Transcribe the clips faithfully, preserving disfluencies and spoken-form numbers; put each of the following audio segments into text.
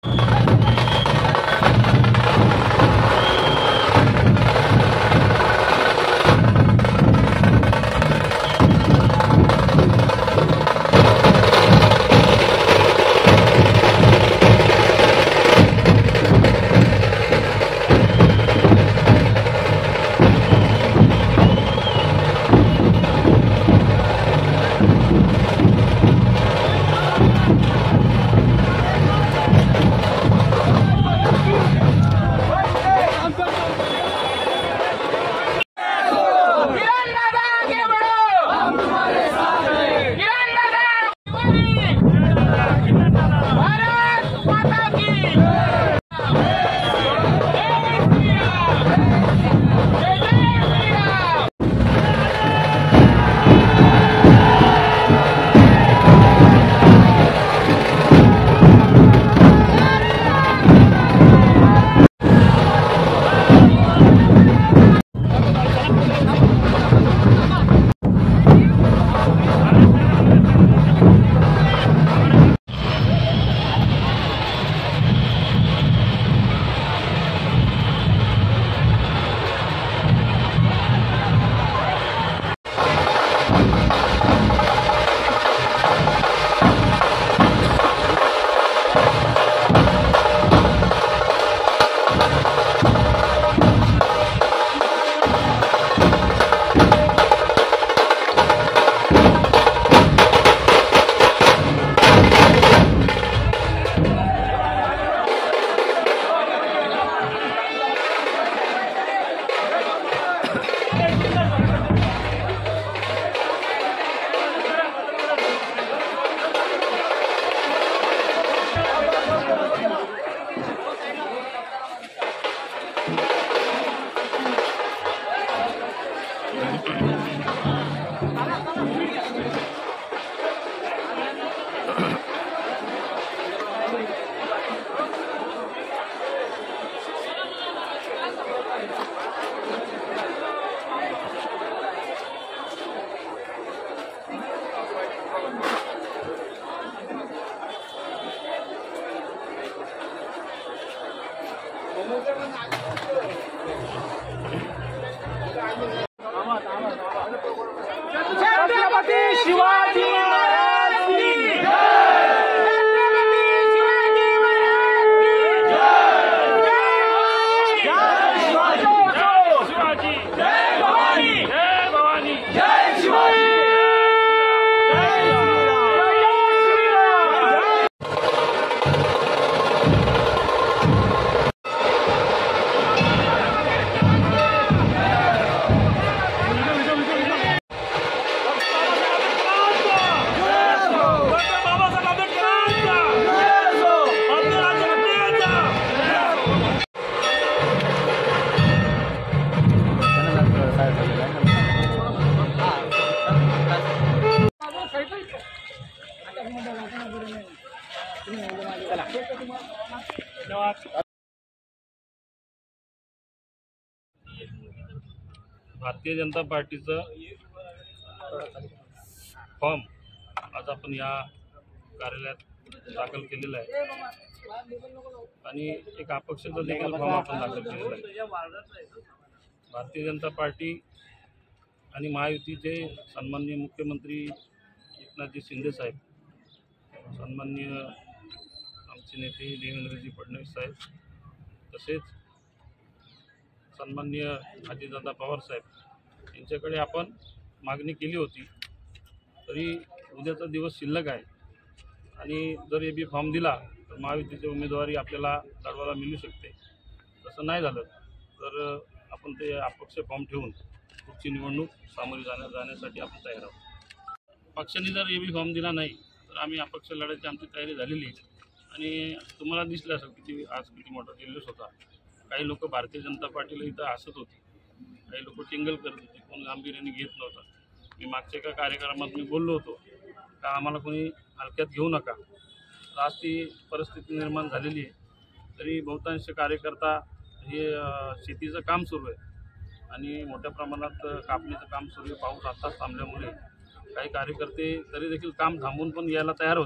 छत्रपती शिवाजी महाराज की जय। छत्रपती शिवाजी महाराज की जय। जय शिवाजी, जय भवानी, जय भवानी, जय शिवाजी, जय भारतीय जनता पार्टीचा फॉर्म आज आपण या कार्यालयात दाखल केलेला आहे आणि एक अपक्षाचा देखील फॉर्म आपण दाखल केलेला आहे। भारतीय जनता पार्टी आणि महायुतीचे सन्माननीय मुख्यमंत्री एकनाथजी शिंदे साहेब, सन्माननीय आमचे नेते देवेंद्रजी फडणवीस साहेब, तसेच सन्माननीय अजितदादा पवार साहेब यांच्याकडे आपण मागणी केली होती। तरी उद्याचा दिवस शिल्लक आहे आणि जर ए बी फॉर्म दिला तर महायुतीची उमेदवारी आपल्याला लढवायला मिळू शकते। तसं नाही झालं तर आपण ते अपक्ष फॉर्म ठेवून पुढची निवडणूक सामोरी जाण्या जाण्यासाठी आपण तयार आहोत। पक्षाने जर ए बी फॉर्म दिला नाही तर आम्ही अपक्ष लढायची आमची तयारी झालेली आहे आणि तुम्हाला दिसलं असेल किती आज किती मोठा जल्लोष होता। काही लोक भारतीय जनता पार्टीला इथं हसत होते, काही लोक टिंगल करत होते, कोण गांभीर्याने घेत नव्हता। मी मागच्या एका कार्यक्रमात मी बोललो होतो का आम्हाला कोणी हलक्यात घेऊ नका। आज ती परिस्थिती निर्माण झालेली आहे। तरी बहुतांश कार्यकर्ता हे शेतीचं काम सुरू आहे आणि मोठ्या प्रमाणात कापणीचं काम सुरू आहे। पाऊस आत्ताच थांबल्यामुळे काही कार्यकर्ते तरी देखील काम थांबवून पण यायला तयार होते।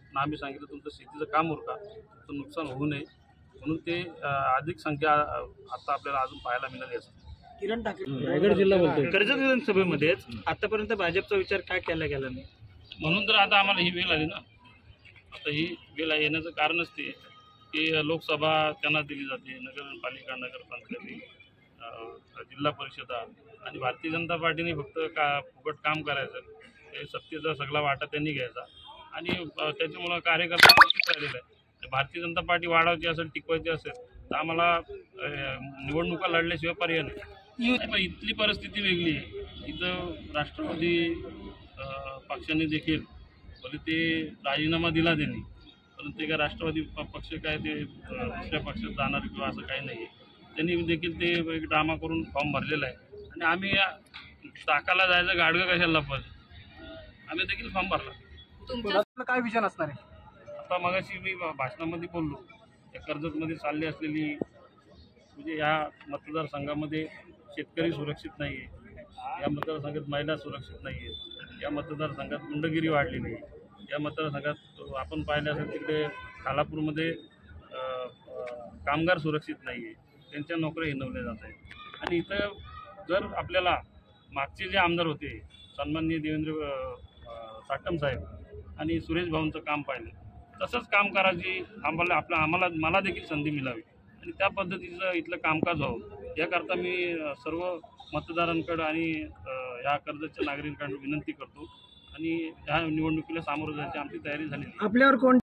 ना आम्ही सांगितलं तुमचं शेतीचं काम उरका, तुमचं नुकसान होऊ नये म्हणून ते अ, अधिक संख्या अ, आता आपल्याला अजून पाहायला मिळाली असते. किरण ठाकरे रायगड जिल्हा बोलतोय. कर्जत विधानसभेमध्येच आतापर्यंत भाजपचा विचार काय केला गेला नाही, म्हणून तर आता आम्हाला ही वेळ आली ना. आता ही वेळ येण्याचं कारणच ते आहे की लोकसभा त्यांना दिली जाते, नगरपालिका, नगरपंचायती, अ, जिल्हा परिषदा आणि भारतीय जनता पार्टीने फक्त का फुकट काम करायचं, ते सत्तेचा सगळा वाटा त्यांनी घ्यायचा आणि अ, त्याच्यामुळं कार्यकर्ता राहिलेला आहे. भारतीय जनता पार्टी वाढवायची असेल, टिकवायची असेल तर आम्हाला अ, निवडणुका लढल्याशिवाय पर्याय नाही. पण इथली परिस्थिती वेगळी आहे. इथं राष्ट्रवादी अ, पक्षाने देखील भले ते राजीनामा दिला त्यांनी, परंतु ते काय राष्ट्रवादी प- पक्ष काय ते अ, दुसऱ्या पक्षात जाणार किंवा असं काही नाही आहे. त्यांनी देखील ते एक ड्रामा करून फॉर्म भरलेला आहे आणि आम्ही या चाकाला जायचं गाडगं कशाला लपवायचं, आम्ही देखील फॉर्म भरला. तुमचं काय विजन असणार आहे? आता मगाशी मी भाषणामध्ये बोललो, या कर्जतमध्ये चालली असलेली म्हणजे या मतदारसंघामध्ये शेतकरी सुरक्षित नाही आहे, या मतदारसंघात महिला सुरक्षित नाही आहेत, या मतदारसंघात गुंडगिरी वाढलेली आहे, या मतदारसंघात आपण पाहिलं असेल तिकडे खालापूरमध्ये अ, अ, कामगार सुरक्षित नाही आहे, त्यांच्या नोकऱ्या हिनवल्या जात आहेत. आणि इथं जर आपल्याला मागचे जे आमदार होते सन्माननीय देवेंद्र अ, अ, साटम साहेब आणि सुरेश भाऊंचं काम पाहिलं, तसंच काम करायची आम्हाला आपल्या आम्हाला मला देखील संधी मिळावी आणि त्या पद्धतीचं इथलं कामकाज व्हावं याकरता मी अ, सर्व मतदारांकडं आणि अ, या कर्जतच्या नागरिकांकडे विनंती करतो आणि ह्या निवडणुकीला सामोरं जायची आमची तयारी झालेली आहे. आपल्यावर कोण